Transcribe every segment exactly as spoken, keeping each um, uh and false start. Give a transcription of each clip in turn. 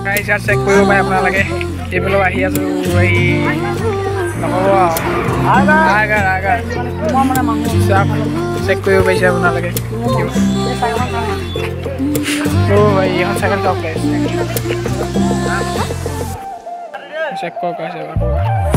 গাইছ ইয়াত চেক কৰিব পাৰে আপোনালোকে এইফালে আহি আছো এই নক'ব আগাৰ আগাৰ চেক কৰিব পাৰিছে আপোনালোকে অ' ভাই এইখন চাইকেল চাওক গাইছ চেক কৰক আছে আকৌ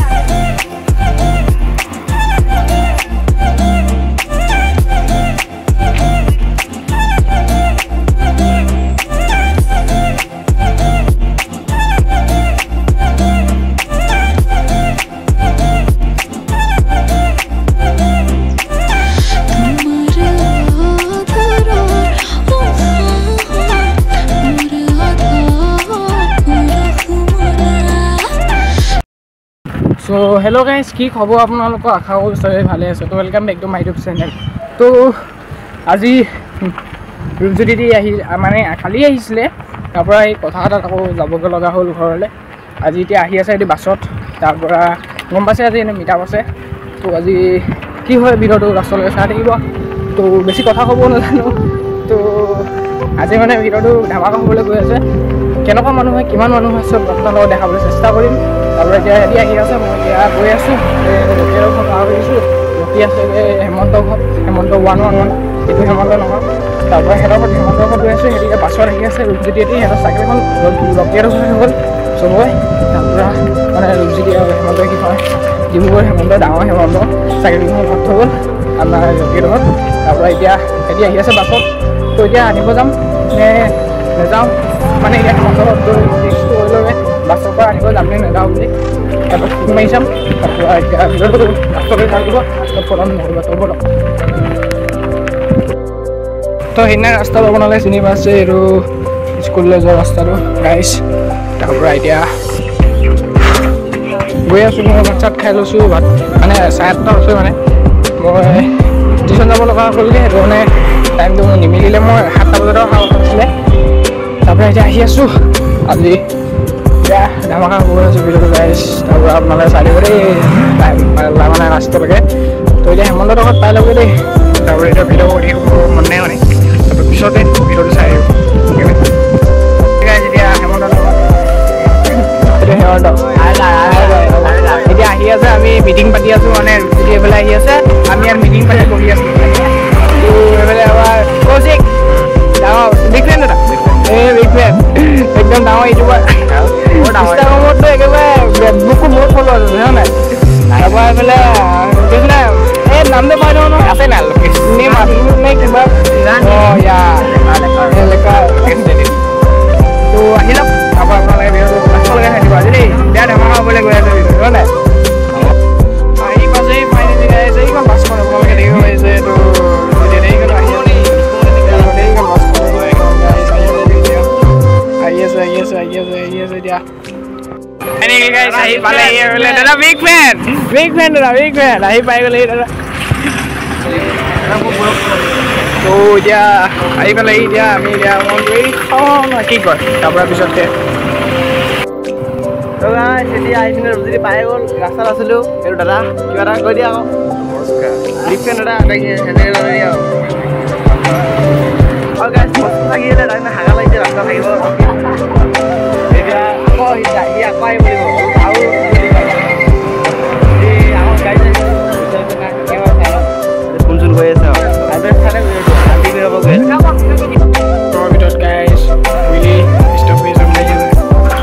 So hello guys, কি খবৰ আপোনালোকৰ আশা কৰোঁ চবেই ভালে আছে তো welcome back to my YouTube channel তো আজি ৰূপজ্যোতি আহি মানে কালি আহিছিলে তাৰ পৰা এই কথা এটাত আকৌ যাবগৈ লগা হ'ল ঘৰলৈ আজি এতিয়া আহি আছে এটি বাছত তাৰ পৰা গম পাইছে আজি এনে মিটাপ আছে তো আজি কি হয় ভিডিঅ'টো লাষ্টলৈকে চাই থাকিব তো বেছি কথা ক'ব নাজানো তো আজি মানে ভিডিঅ'টো ধামাকা হ'বলৈ গৈ আছে কেনেকুৱা মানুহ হয় কিমান মানুহ হয় চব আপোনালোকক দেখাবলৈ চেষ্টা কৰিম তাৰপৰা এতিয়া ৰেডি আহি আছে মই এতিয়া গৈ আছোঁ ৰকিয়াৰ ঘৰত পাৰ কৰিছোঁ ৰকি আছে হেমন্ত ঘৰত হেমন্ত ওৱান ওৱান ওৱান এইটো হেমন্ত নহয় তাৰপৰা সিহঁতৰ ঘৰত হেমন্ত ঘৰত গৈ আছোঁ সিহঁতে বাছত আহি আছে ৰূপজ্যোতি এটি সিহঁতৰ চাইকেলখন ৰকিয়াৰ ঘৰত হৈ গ'ল চবৰে তাৰপৰা মানে ৰূপজ্যোতি আৰু হেমন্ত কি হয় ডিব্ৰুগড় হেমন্ত ডাঙৰ হেমন্ত চাইকেলখন ঘৰত হৈ গ'ল আমাৰ ৰকিয়াৰ ঘৰত তাৰপৰা এতিয়া সিহঁতি আহি আছে বাছত তো এতিয়া আনিব যাম নে নেযাওঁ মানে এতিয়া হেমন্ত ঘৰত গৈ ৰিক্সটো হৈ ল'লে বাছৰ পৰা আনিব যাম নে নেযাওঁ বুলি তাৰপৰা ফোন মাৰি চাম তাৰপৰা এতিয়া ভিডিঅ'টো লাষ্টলৈ থাকিব প্ৰথম নহ'ব চব তো সেইদিনা ৰাস্তা বনালে চিনি পাইছে এইটো স্কুললৈ যোৱা ৰাস্তাটো গাইছ তাৰপৰা এতিয়া গৈ আছোঁ মই ভাত চাত খাই লৈছোঁ ভাত মানে চাৰে আঠটা হৈছে মানে মই টিউশ্যন যাব লগা কৰিলে সেইটো মানে টাইমটো নিমিলিলে মই সাতটা বজাত অহা কথা আছিলে তাৰপৰা এতিয়া আহি আছোঁ আজি এতিয়া ধামাকা হ'ব আছোঁ ভিডিঅ'টো গাইছ তাৰপৰা আপোনালোকে চাই দিব দেই মানে লাষ্টলৈকে তো এতিয়া হেমন্ত ঘৰত পাই ল'ব দেই তাৰপৰা এতিয়া ভিডিঅ' কৰি মন নাই মানে তাৰপৰা পিছতে ভিডিঅ'টো চাই আহিব গাইছ এতিয়া হেমন্ত ঘৰত এতিয়া হেমন্ত এতিয়া আহি আছে আমি মিটিং পাতি আছোঁ মানে যদি এইফালে আহি আছে আমি ইয়াত মিটিং পাতি বহি আছোঁ তো এইফালে আমাৰ কৌশিক ডাঙৰ বিগ ফ্ৰেণ্ড এটা এই বিগ ফ্ৰেণ্ড একদম ডাঙৰ ইউটিউবাৰ ইনষ্টাগ্ৰামততো একেবাৰে মোকো বহুত ফ'ল' আছে হয় নাই তাৰপৰা এইফালে দেখিলে এই নামটো পাই দিওঁ নহয় আছে নাই নে মানুহ নে কিবা অঁ ইয়া এলেকা তো আহি যাওক তাৰপৰা আপোনালোকে ভিডিঅ'টো লাষ্টলৈকে থাকিব আজি দেই বেয়া ধেমাকা হ'বলৈ গৈ আছে ভিডিঅ'টো হয় নাই আহি পাছেই ফাইনেলি আহিছে এইখন বাছখন আপোনালোকে দেখিব পাৰিছে তো এইখন আহি আছে আহি আছে আহি আছে আহি আছে এতিয়া এনেকৈ গাইছ আহি পালেহি বোলে দাদা বিগ ফেন বিগ ফেন দাদা বিগ ফেন আহি পাই গ'লেহি দাদা তো এতিয়া আহি পালেহি এতিয়া আমি এতিয়া মন কৰি খাওঁ কি কয় তাৰপৰা পিছতকৈ দাদা এতিয়া আহি পিনে ৰূপজ্যোতি পাই গ'ল ৰাস্তাত আছিলোঁ সেইটো দাদা কিবা এটা কৈ দিয়া আকৌ নমস্কাৰ বিগ ফেন দাদা সেনেকৈ দাদা আৰু আৰু গাইছ বস্তু থাকিলে তাৰমানে হাগা লাগিছে ৰাস্তা থাকিব এতিয়া আকৌ সি আকৌ আহিব লাগিব আৰু এই আমাৰ গাড়ী ফোন চোন কৰি আছে আৰু আন্টি হ'ব গৈ ভিতৰত গাইছ উইলি ষ্টপ কৰি যাম লাগি আছে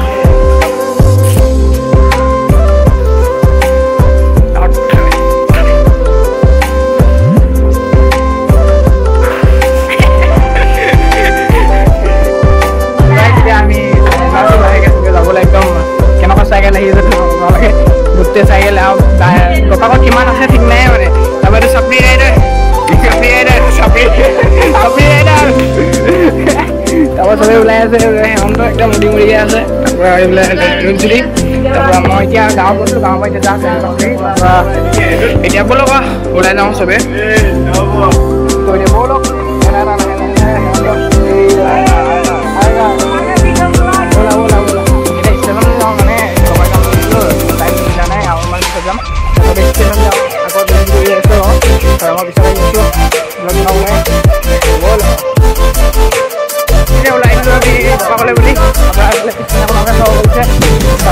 চাইকেল আহি আছে তোমালোকে গোটেই চাইকেল আৰু ককাকত কিমান আছে ঠিক নাই মানে তাৰপৰা এইটো চাপৰি ৰাইডাৰ চাপৰি ৰাইডাৰ চাপৰি চাপৰি ৰাইডাৰ তাৰপৰা চবেই ওলাই আছে হেমন্ত একদম মুদি মুদিকৈ আছে তাৰপৰা এইবিলাক ৰূপজ্যোতি তাৰপৰা মই এতিয়া গাঁৱত গৈছোঁ গাঁৱৰ পৰা এতিয়া যাওঁ তাৰপৰা এতিয়া ব'লক ওলাই যাওঁ চবেই এতিয়া ব'লক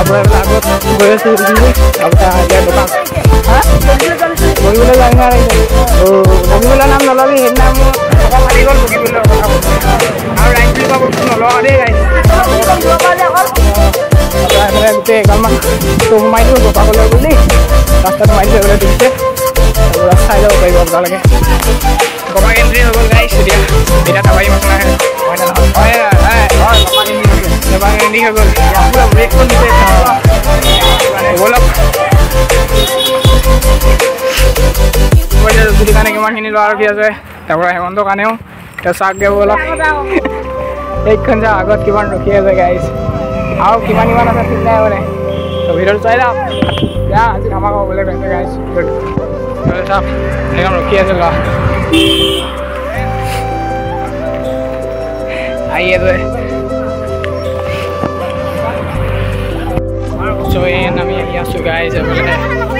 তাৰপৰা আগত গৈ আছোঁ তাৰপৰা এতিয়া দোকান হা বগীবলৈ যাই নাই বগীবলৈ নাম নলবি সেইদিনা মোৰ থকা মাৰি গ'ল বগীবলৈ কথা আৰু ৰাইজ বুলি কোৱা বস্তু নলওঁ দেই ৰাইজ তাৰপৰা গোটেই এগালমান তো সোমাই দিওঁ গোপাবলৈ বুলি ৰাস্তাত সোমাই দিওঁ এইবিলাক দিছে তাৰপৰা চাই যাব পাৰিব আপোনালোকে গোপাক এণ্ট্ৰি হৈ গ'ল গাইছ এতিয়া এতিয়া টাবাৰী মাছ নাহে হয় নে নহয় হয় হয় গোপাক এণ্ট্ৰি হৈ গ'ল পুৰা ব্ৰেকখন দিছে ব'লক যদি কাৰণে কিমানখিনি ল'ৰা ৰখি আছে তাৰপৰা হেমন্তৰ কাৰণেও এতিয়া চাওক দিব ব'লক এইখন চাওক আগত কিমান ৰখি আছে গাইছ আৰু কিমান কিমান আছে ঠিক নাই মানে তো ভিডিঅ'টো চাই যাওক বেয়া আজি ধামাকা হ'বলৈ পাইছে গাইছ চাওক একদম ৰখি আছে ল'ৰা আহি আছে চ' আমি আহি আছোঁ গাইছ এইফালে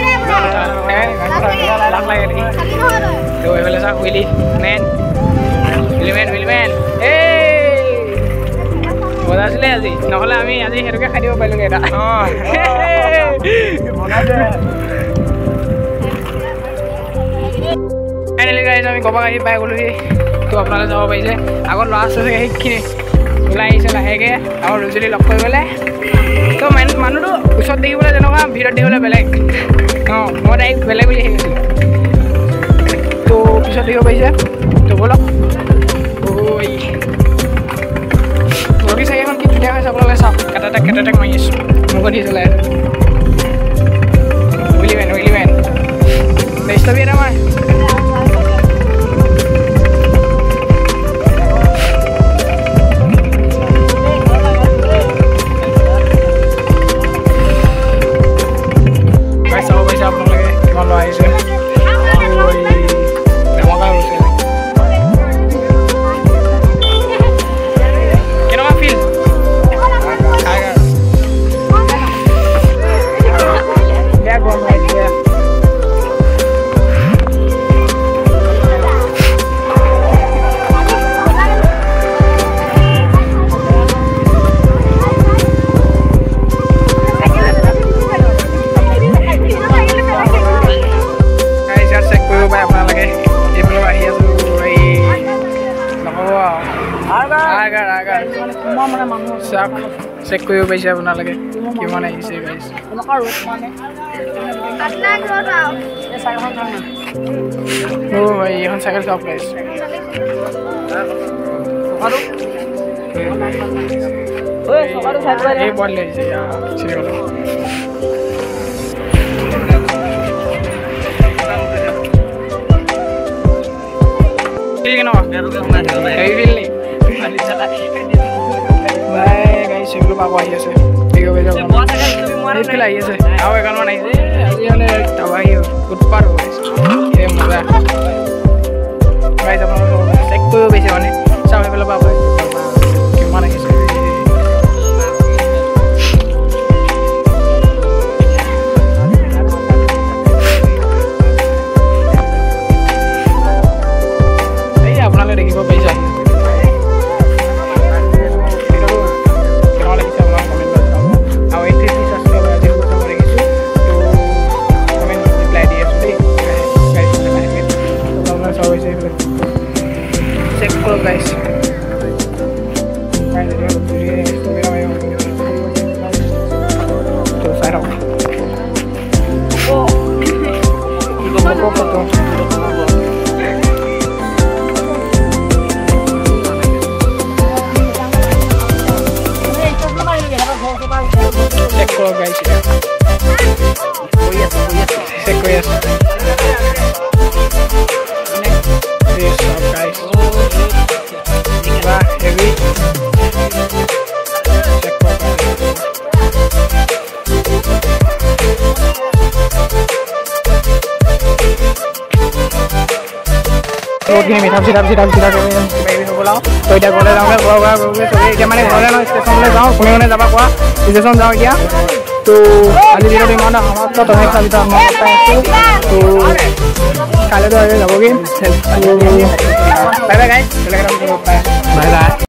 লাভ লাগে নেকি তো এইফালে চাওক উইলি মেন উইলি মেন উইলি মেন এই মজা আছিলে আজি নহ'লে আমি আজি সেইটোকে খাই দিব পাৰিলোঁগৈ এটা ফাইনেলি গাইছ আমি গোপাক আহি পাই গ'লোহি তো আপোনালোকে যাব পাৰিছে আগত ল'ৰা আছে চাগে সেইখিনি ওলাই আহিছে লাহেকৈ আমাৰ ৰজুলি লগ কৰি গ'লে তো মান মানুহটো ওচৰত দেখিবলৈ যেনেকুৱা ভিতৰত দেখিবলৈ বেলেগ অঁ মই তাইক বেলেগ বুলি আহি গৈছিলোঁ তো পিছত দেখিব পাৰিছে তো ব'লক ঐ ৰকি চাইকেলখন কি ধুনীয়া হৈছে আপোনালোকে চাওক কেটাটেক কেটাটেক মাৰি আছোঁ মোক দি চলাই উইলি মেন উইলি মেন ষ্টপি এটা মাৰ চেক কৰিব পাৰিছে আপোনালোকে কিমান আহিছে গাইছ অ' ভাই এইখন চাইকেল চাওক গাইছ এই বল আহিছে চিনি গ'ল সেগুলো পাবো আহি আছে এইফালে আহি আছে আৰু এগালমান আহিছে আজি মানে তাবাহি উৎপাত হৈ আছে এই মজা গাইছ আপোনালোকে চেক কৰিব পাৰিছে মানে চাওক সেইফালে পাব কিমান আহিছে এই আপোনালোকে দেখিব পাৰিছে guys guys ini tuh saya dong oh foto foto cek lo guys ya cek lo ya yes guys wah heavy cek lo বহুত খিনি মিঠা চিঠা চিঠা চিঠা কিবাকিবি হ'ব লাও তো এতিয়া ঘৰলৈ যাওঁগৈ ঘৰ ঘৰ ঘৰগৈ চবেই এতিয়া মানে ঘৰলৈ নহয় ষ্টেচনলৈ যাওঁ কোনে কোনে যাবা কোৱা ষ্টেচন যাওঁ এতিয়া তো আজি ভিডিঅ'টো ইমান সমাপ্ত তথাপি চাবিতা মই পাই আছোঁ তো কাইলৈতো আৰু যাবগৈ বাই বাই গাইছ বেলেগ এটা বাই বাই